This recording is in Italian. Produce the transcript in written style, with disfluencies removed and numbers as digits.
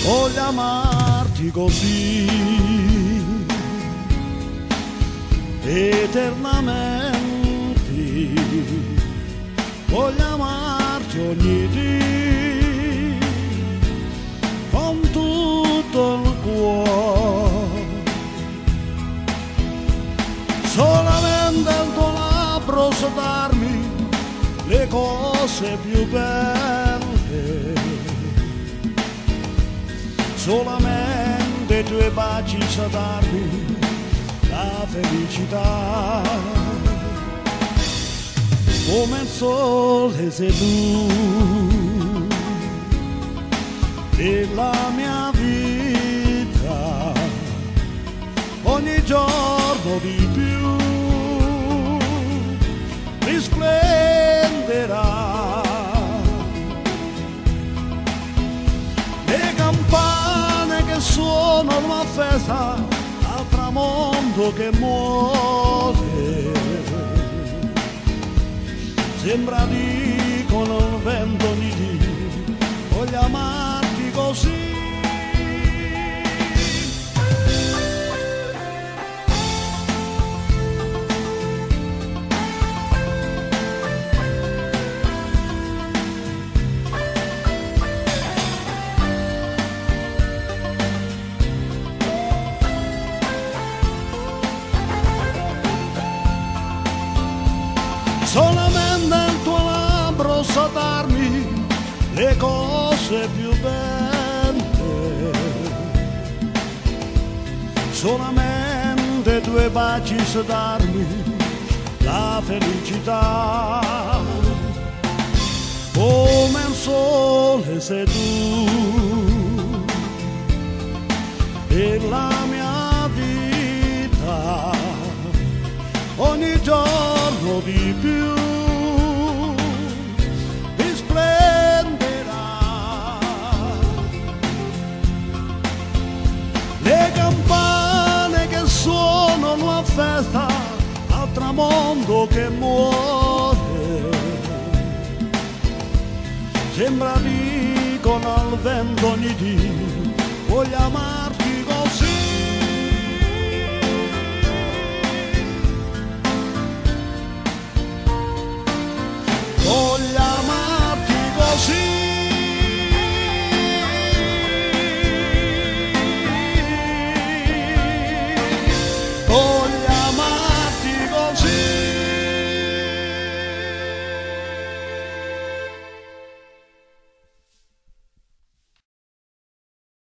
Voglio amarti così eternamente, voglio amarti ogni dì con tutto il cuore, solamente il tuo labbro sa darmi le cose più belle, solamente i tuoi baci sa darmi la felicità. Come il sole sei tu della mia vita, ogni giorno di più risplenderà. Le campane che suonano una festa al tramonto che muore, sembra dicono il vento di Dio, voglio amarti così. Solamente il tuo labbro sa darmi le cose più belle, solamente i tuoi baci sa darmi la felicità. Come il sole sei tu della mia vita, ogni giorno di più risplenderà. Le campane che suonano a festa al tramonto che muore, sembra dicono al vento ogni dì, voglio amare